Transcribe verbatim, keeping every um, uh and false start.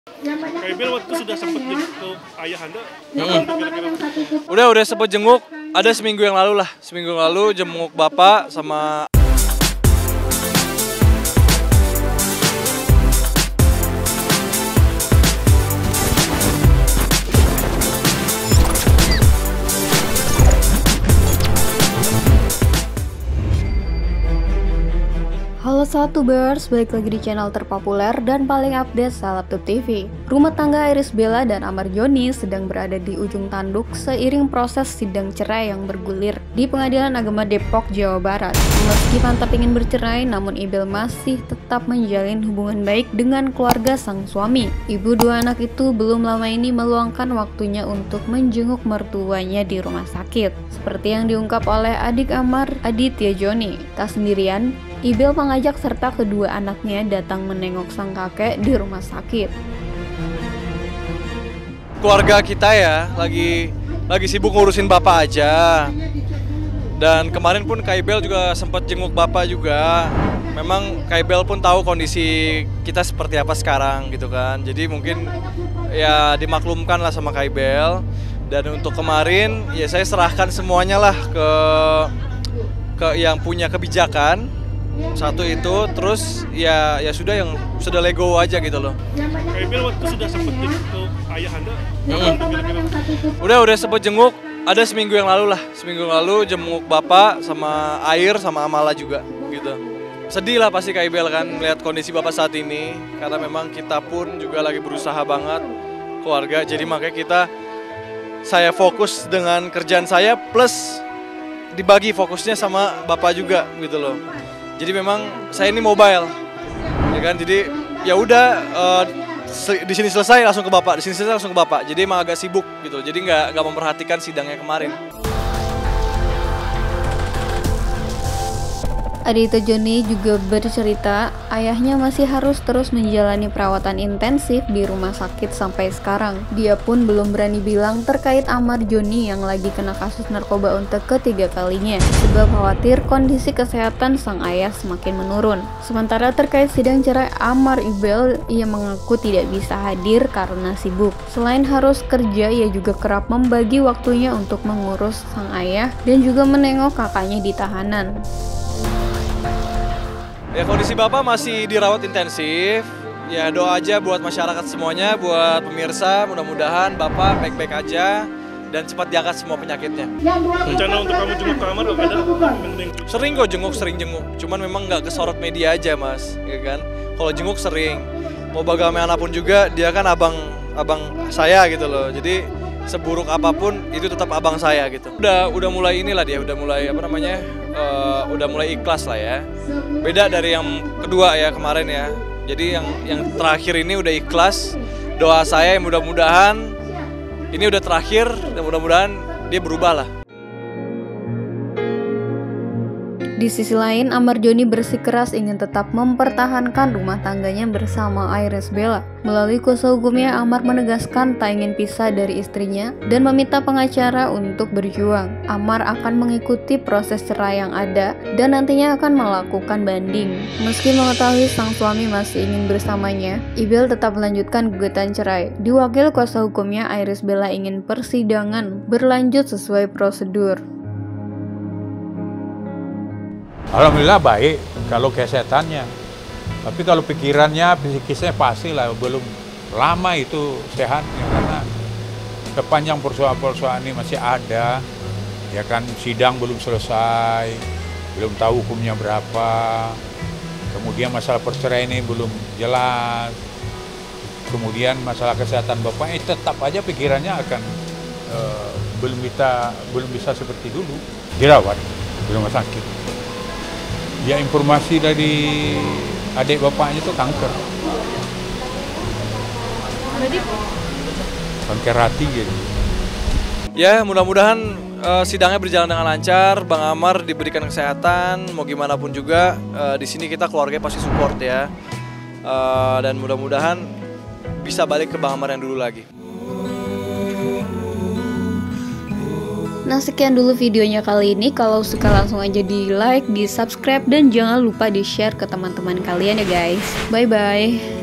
Kak Ibel waktu sudah sempat jenguk ke ayah Anda? Hmm. Udah, udah sempat jenguk, ada seminggu yang lalu lah. Seminggu yang lalu jenguk bapak sama... Halo Saltubers, balik lagi di channel terpopuler dan paling update Saltub T V. Rumah tangga Iris Bella dan Amar Joni sedang berada di ujung tanduk seiring proses sidang cerai yang bergulir di Pengadilan Agama Depok, Jawa Barat. Meski mantap ingin bercerai, namun Ibel masih tetap menjalin hubungan baik dengan keluarga sang suami. Ibu dua anak itu belum lama ini meluangkan waktunya untuk menjenguk mertuanya di rumah sakit. Seperti yang diungkap oleh adik Amar, Aditya Joni. Tak sendirian, Ibel mengajak serta kedua anaknya datang menengok sang kakek di rumah sakit. Keluarga kita ya lagi lagi sibuk ngurusin bapak aja. Dan kemarin pun Kak Ibel juga sempat jenguk bapak juga. Memang Kak Ibel pun tahu kondisi kita seperti apa sekarang gitu kan. Jadi mungkin ya dimaklumkan lah sama Kak Ibel. Dan untuk kemarin ya saya serahkan semuanya lah ke ke yang punya kebijakan. Satu itu, terus ya ya sudah yang sudah lego aja gitu loh. Kak Ibel waktu sudah sempat jenguk ke ayah Anda? Hmm. Udah udah sempat jenguk, ada seminggu yang lalu lah. Seminggu yang lalu jenguk bapak sama Air sama Amala juga gitu. Sedih lah pasti Kak Ibel kan melihat kondisi bapak saat ini, karena memang kita pun juga lagi berusaha banget keluarga. Jadi makanya kita saya fokus dengan kerjaan saya plus dibagi fokusnya sama bapak juga gitu loh. Jadi memang saya ini mobile, ya kan. Jadi ya udah uh, di sini selesai langsung ke bapak, di sini selesai langsung ke bapak. Jadi emang agak sibuk gitu. Jadi nggak nggak memperhatikan sidangnya kemarin. Aditya Joni juga bercerita, ayahnya masih harus terus menjalani perawatan intensif di rumah sakit sampai sekarang. Dia pun belum berani bilang terkait Amar Joni yang lagi kena kasus narkoba untuk ketiga kalinya, sebab khawatir kondisi kesehatan sang ayah semakin menurun. Sementara terkait sidang cerai Amar Ibel, ia mengaku tidak bisa hadir karena sibuk. Selain harus kerja, ia juga kerap membagi waktunya untuk mengurus sang ayah dan juga menengok kakaknya di tahanan. Ya kondisi bapak masih dirawat intensif. Ya doa aja buat masyarakat semuanya, buat pemirsa, mudah-mudahan bapak baik-baik aja dan cepat diangkat semua penyakitnya. Rencana untuk kamu jenguk ke Amar ada? Sering kok jenguk, sering jenguk. Cuman memang nggak kesorot media aja mas, ya kan? Kalau jenguk sering. Mau bagaimanapun juga dia kan abang abang saya gitu loh. Jadi seburuk apapun itu tetap abang saya gitu. Udah udah mulai inilah dia, udah mulai apa namanya? Uh, udah mulai ikhlas lah ya. Beda dari yang kedua ya kemarin ya. Jadi yang yang terakhir ini udah ikhlas. Doa saya mudah-mudahan ini udah terakhir dan mudah-mudahan dia berubah lah. Di sisi lain, Amar Joni bersikeras ingin tetap mempertahankan rumah tangganya bersama Iris Bella. Melalui kuasa hukumnya, Amar menegaskan tak ingin pisah dari istrinya dan meminta pengacara untuk berjuang. Amar akan mengikuti proses cerai yang ada dan nantinya akan melakukan banding. Meski mengetahui sang suami masih ingin bersamanya, Ibel tetap melanjutkan gugatan cerai. Diwakil kuasa hukumnya, Iris Bella ingin persidangan berlanjut sesuai prosedur. Alhamdulillah baik kalau kesehatannya, tapi kalau pikirannya, psikisnya pastilah belum lama itu sehatnya, karena sepanjang persoalan-persoalan ini masih ada, ya kan, sidang belum selesai, belum tahu hukumnya berapa, kemudian masalah perceraian ini belum jelas, kemudian masalah kesehatan bapak, eh, tetap aja pikirannya akan uh, belum bisa belum bisa seperti dulu, dirawat di rumah sakit. Ya informasi dari adik bapaknya itu kanker. Kanker hati gitu. Ya mudah-mudahan uh, sidangnya berjalan dengan lancar, Bang Amar diberikan kesehatan, mau gimana pun juga uh, di sini kita keluarga pasti support ya. Uh, dan mudah-mudahan bisa balik ke Bang Amar yang dulu lagi. Nah sekian dulu videonya kali ini. Kalau suka langsung aja di like, di subscribe, dan jangan lupa di share ke teman-teman kalian ya guys. Bye bye.